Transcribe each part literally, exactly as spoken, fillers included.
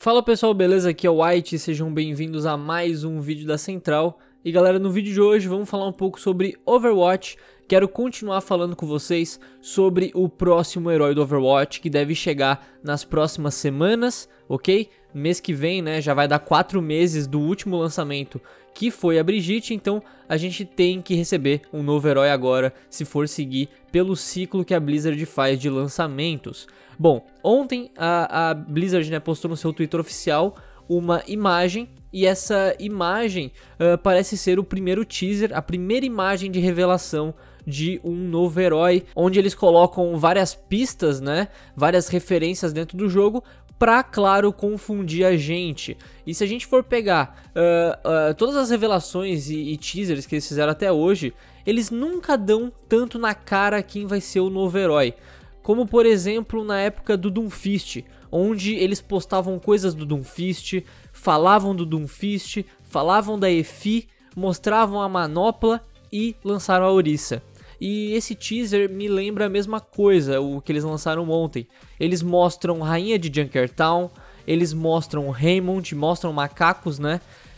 Fala pessoal, beleza? Aqui é o White, sejam bem-vindos a mais um vídeo da Central. E galera, no vídeo de hoje vamos falar um pouco sobre Overwatch. Quero continuar falando com vocês sobre o próximo herói do Overwatch, que deve chegar nas próximas semanas, ok? Mês que vem, né, já vai dar quatro meses do último lançamento, que foi a Brigitte, então a gente tem que receber um novo herói agora, se for seguir pelo ciclo que a Blizzard faz de lançamentos. Bom, ontem a, a Blizzard, né, postou no seu Twitter oficial uma imagem, e essa imagem uh, parece ser o primeiro teaser, a primeira imagem de revelação de um novo herói, onde eles colocam várias pistas, né, várias referências dentro do jogo, pra, claro, confundir a gente. E se a gente for pegar uh, uh, todas as revelações e, e teasers que eles fizeram até hoje, eles nunca dão tanto na cara quem vai ser o novo herói. Como, por exemplo, na época do Doomfist, onde eles postavam coisas do Doomfist, falavam do Doomfist, falavam da Efi, mostravam a manopla e lançaram a Orisa. E esse teaser me lembra a mesma coisa, o que eles lançaram ontem. Eles mostram Rainha de Junkertown, eles mostram Raymond, mostram macacos, né?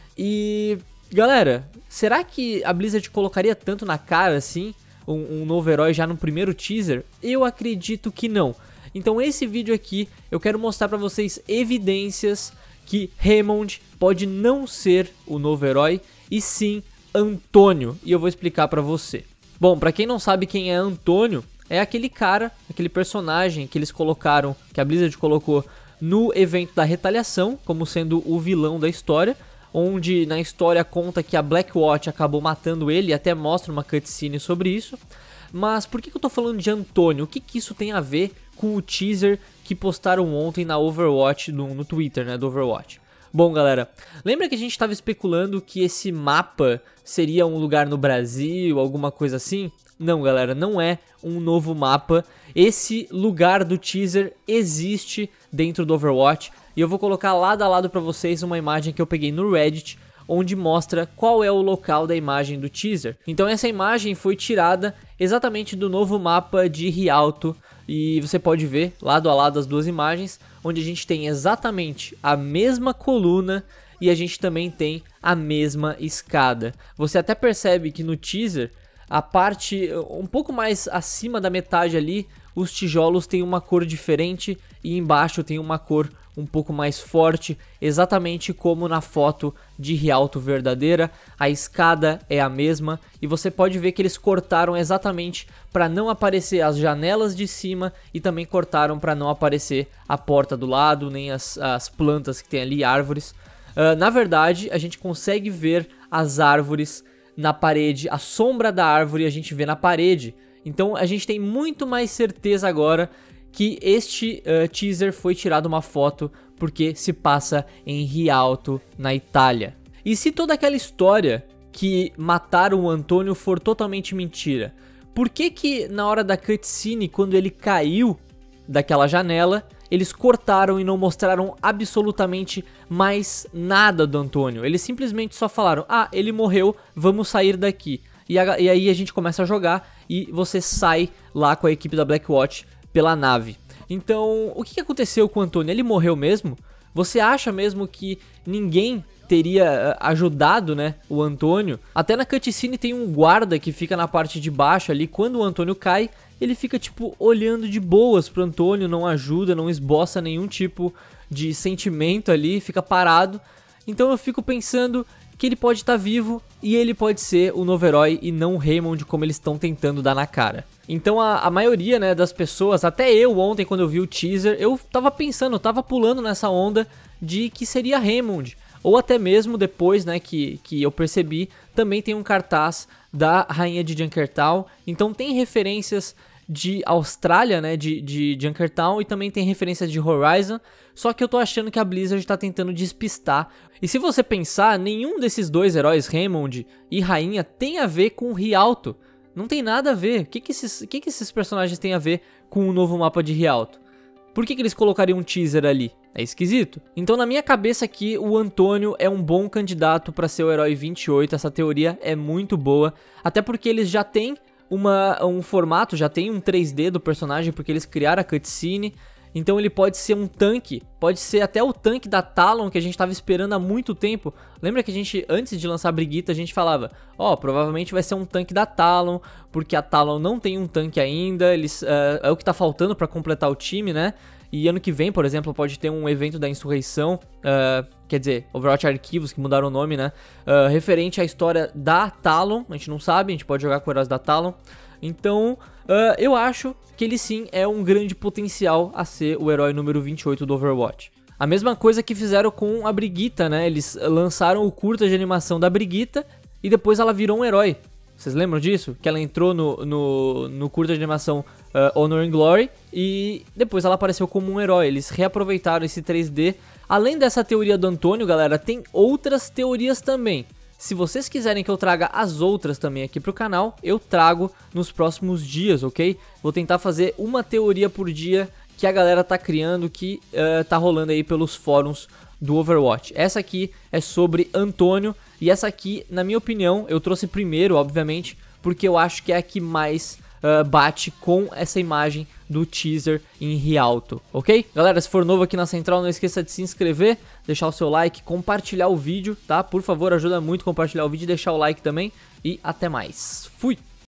E, galera, será que a Blizzard colocaria tanto na cara assim um, um novo herói já no primeiro teaser? Eu acredito que não. Então esse vídeo aqui eu quero mostrar pra vocês evidências que Raymond pode não ser o novo herói, e sim Antônio, e eu vou explicar pra você. Bom, pra quem não sabe quem é Antônio, é aquele cara, aquele personagem que eles colocaram, que a Blizzard colocou no evento da Retaliação, como sendo o vilão da história, onde na história conta que a Blackwatch acabou matando ele, e até mostra uma cutscene sobre isso. Mas por que que eu tô falando de Antônio? O que que isso tem a ver com o teaser que postaram ontem na Overwatch, no, no Twitter, né, do Overwatch? Bom, galera, lembra que a gente estava especulando que esse mapa seria um lugar no Brasil, alguma coisa assim? Não, galera, não é um novo mapa. Esse lugar do teaser existe dentro do Overwatch, e eu vou colocar lado a lado para vocês uma imagem que eu peguei no Reddit, onde mostra qual é o local da imagem do teaser. Então essa imagem foi tirada exatamente do novo mapa de Rialto, e você pode ver lado a lado as duas imagens, onde a gente tem exatamente a mesma coluna e a gente também tem a mesma escada. Você até percebe que no teaser, a parte um pouco mais acima da metade ali, os tijolos têm uma cor diferente e embaixo tem uma cor um pouco mais forte, exatamente como na foto de Rialto verdadeira. A escada é a mesma e você pode ver que eles cortaram exatamente para não aparecer as janelas de cima, e também cortaram para não aparecer a porta do lado, nem as, as plantas que tem ali, árvores. Uh, na verdade, a gente consegue ver as árvores na parede, a sombra da árvore a gente vê na parede. Então a gente tem muito mais certeza agora que este uh, teaser foi tirado uma foto porque se passa em Rialto, na Itália. E se toda aquela história que mataram o Antônio for totalmente mentira, por que que na hora da cutscene, quando ele caiu daquela janela, eles cortaram e não mostraram absolutamente mais nada do Antônio? Eles simplesmente só falaram: ah, ele morreu, vamos sair daqui. E, a, e aí a gente começa a jogar e você sai lá com a equipe da Blackwatch pela nave. Então, o que aconteceu com o Antônio? Ele morreu mesmo? Você acha mesmo que ninguém teria ajudado, né, o Antônio? Até na cutscene tem um guarda que fica na parte de baixo ali. Quando o Antônio cai, ele fica tipo olhando de boas pro Antônio, não ajuda, não esboça nenhum tipo de sentimento ali, fica parado. Então eu fico pensando que ele pode estar vivo e ele pode ser o novo herói e não o Raymond, como eles estão tentando dar na cara. Então a, a maioria, né, das pessoas, até eu ontem quando eu vi o teaser, eu tava pensando, eu tava pulando nessa onda de que seria Raymond. Ou até mesmo depois, né, que, que eu percebi, também tem um cartaz da Rainha de Junkertown. Então tem referências de Austrália, né, de, de Junkertown, e também tem referências de Horizon. Só que eu tô achando que a Blizzard tá tentando despistar. E se você pensar, nenhum desses dois heróis, Raymond e Rainha, tem a ver com Rialto. Não tem nada a ver. O que que esses, que que esses personagens têm a ver com o novo mapa de Rialto? Por que que eles colocariam um teaser ali? É esquisito. Então na minha cabeça aqui, o Antônio é um bom candidato para ser o herói vinte e oito. Essa teoria é muito boa. Até porque eles já têm uma, um formato, já tem um três D do personagem, porque eles criaram a cutscene. então ele pode ser um tanque, pode ser até o tanque da Talon que a gente tava esperando há muito tempo. Lembra que a gente, antes de lançar a Brigitte, a gente falava, ó, oh, provavelmente vai ser um tanque da Talon, porque a Talon não tem um tanque ainda, eles, uh, é o que tá faltando pra completar o time, né? E ano que vem, por exemplo, pode ter um evento da Insurreição, uh, quer dizer, Overwatch Arquivos, que mudaram o nome, né? Uh, referente à história da Talon, a gente não sabe, a gente pode jogar com heróis da Talon. Então, uh, eu acho que ele sim é um grande potencial a ser o herói número vinte e oito do Overwatch. A mesma coisa que fizeram com a Brigitte, né? Eles lançaram o curta de animação da Brigitte e depois ela virou um herói. Vocês lembram disso? Que ela entrou no, no, no curta de animação uh, Honor and Glory e depois ela apareceu como um herói. Eles reaproveitaram esse três D. Além dessa teoria do Antônio, galera, tem outras teorias também. Se vocês quiserem que eu traga as outras também aqui pro canal, eu trago nos próximos dias, ok? Vou tentar fazer uma teoria por dia que a galera tá criando, que uh, tá rolando aí pelos fóruns do Overwatch. Essa aqui é sobre Antônio e essa aqui, na minha opinião, eu trouxe primeiro, obviamente, porque eu acho que é a que mais uh, bate com essa imagem do teaser em Rialto, ok? Galera, se for novo aqui na Central, não esqueça de se inscrever, deixar o seu like, compartilhar o vídeo, tá? Por favor, ajuda muito compartilhar o vídeo e deixar o like também. E até mais. Fui!